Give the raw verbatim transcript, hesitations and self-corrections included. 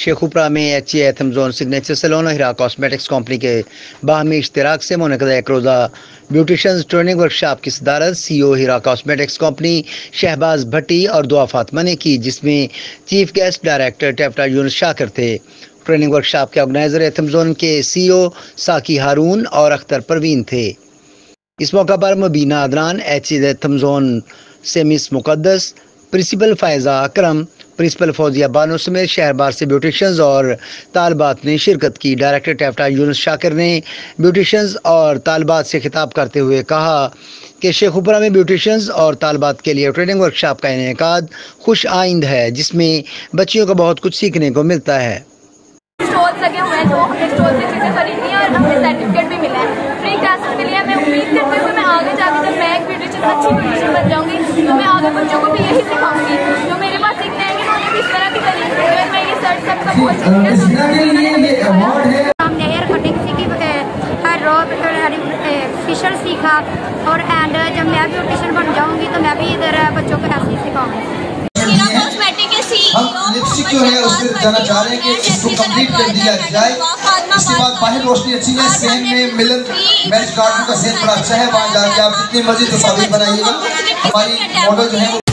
شیخوپورہ میں H A ایتھم zone signature salon اور ہیرا کاسمیٹکس کمپنی کے باہمی اشتراک سے منعقدہ ایک روزہ بیوٹیشنز ٹریننگ ورکشاپ کی صدارت سی او ہیرا کاسمیٹکس کمپنی شہباز بھٹی اور دعا فاطمہ نے کی، جس میں چیف گیسٹ ڈائریکٹر ٹیپٹا یونس شاکر تھے۔ ٹریننگ ورکشاپ کے آرگنائزر ایتھم زون کے سی او ساکی ہارون اور اختر پروین تھے۔ اس موقع پر مبینہ عدنان، ایچ اے ایتھم زون سے miss Muqaddas, principal Faiza Akram, principal Fauzia Bano سمیت شہر بھر سے بیوٹیشنز اور طالبات نے شرکت کی۔ ڈائریکٹر ٹیپٹا یونس شاکر نے بیوٹیشنز اور طالبات سے خطاب کرتے ہوئے کہا کہ شیخوپورہ میں بیوٹیشنز اور طالبات کے لیے ٹریننگ ورکشاپ کا انعقاد خوش آئند ہے، جس میں بچیوں کو بہت کچھ سیکھنے کو ملتا ہے۔ اسٹالز لگے ہوئے ہیں، جو ہم نے اسٹال سے چیزیں خریدی ہیں اور ہمیں سرٹیفکیٹ بھی ملا ہے فری کلاسز کے لیے۔ میں امید کرتی ہوں کہ میں آگے جا کے جب میں ایک بیوٹیشن اچھی بیوٹیشن بن جاؤں گی تو میں آگے بچوں کو بھی یہی سکھاؤں گی جو میرے پاس سیکھنے آئیں گے، انہوں نے بھی اس طرح کی طریقے سے میں یہ سرٹ سب کا بہت شکریہ۔ ہم نے ہیئر کٹنگ سیکھی، ہر رو فیشل سیکھا، اور اینڈ جب میں بیوٹیشن بن جاؤں گی تو میں بھی ادھر بچوں کو ایسے ہی سکھاؤں گی۔ ہم لپسٹک جو ہے اس پہ جانا چاہ رہے ہیں کہ اس کو کمپلیٹ کر دیا جائے۔ اس کے بعد باہر روشنی اچھی ہے، سین میں ملن میرج گارڈن کا سین بڑا اچھا ہے، وہاں جا کے آپ جتنی مرضی تصاویر بنائیے گا۔ ہماری ماڈل جو ہے